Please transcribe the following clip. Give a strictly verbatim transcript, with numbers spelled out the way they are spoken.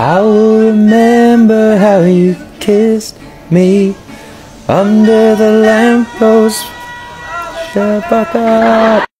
I will remember how you kissed me under the lamppost. Shabaka.